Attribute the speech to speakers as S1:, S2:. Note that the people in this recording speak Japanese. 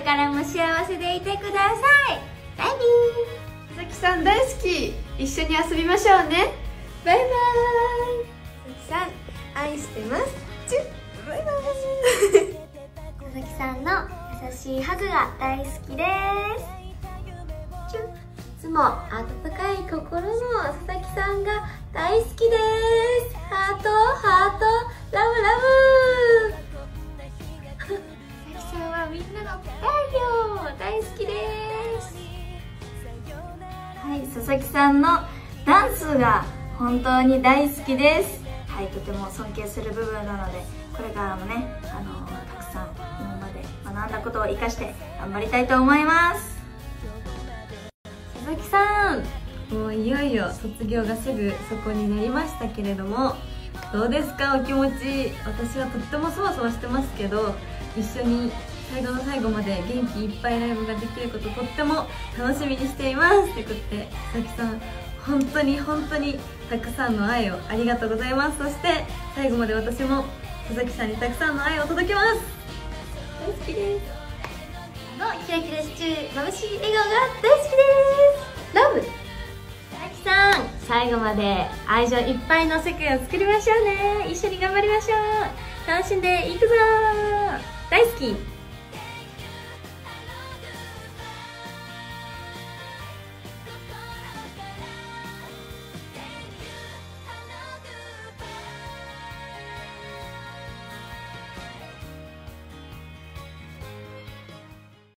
S1: からも幸せでいてください。バイビー。
S2: 佐々木さん大好き。一緒に遊びましょうね。バイバイ。佐々木さん愛してます。チュッバイバイ。
S1: 佐々木さんの優しいハグが大好きです。チュッ。いつも温かい心の佐々木さんが大好きです。ハートハートラブラブ。佐々木さんはみんなの太陽大好きです。はい、佐々木さんのダンスが本当に大好きです。はい、とても尊敬する部分なので、これからもね、たくさん今まで学んだことを生かして頑張りたいと思います。
S3: 佐々木さん、もういよいよ卒業がすぐそこになりましたけれども、どうですかお気持ち。私はとってもそわそわしてますけど、一緒に最後の最後まで元気いっぱいライブができることとっても楽しみにしていますってことで、佐々木さん本当に本当にたくさんの愛をありがとうございます。そして最後まで私も佐々木さんにたくさんの愛を届けます。大好きです。
S1: キラキラしちゅう眩しい笑顔が大好きです。ラブ。佐々木さん、最後まで愛情いっぱいの世界を作りましょうね。一緒に頑張りましょう。楽しんでいくぞー。大好き。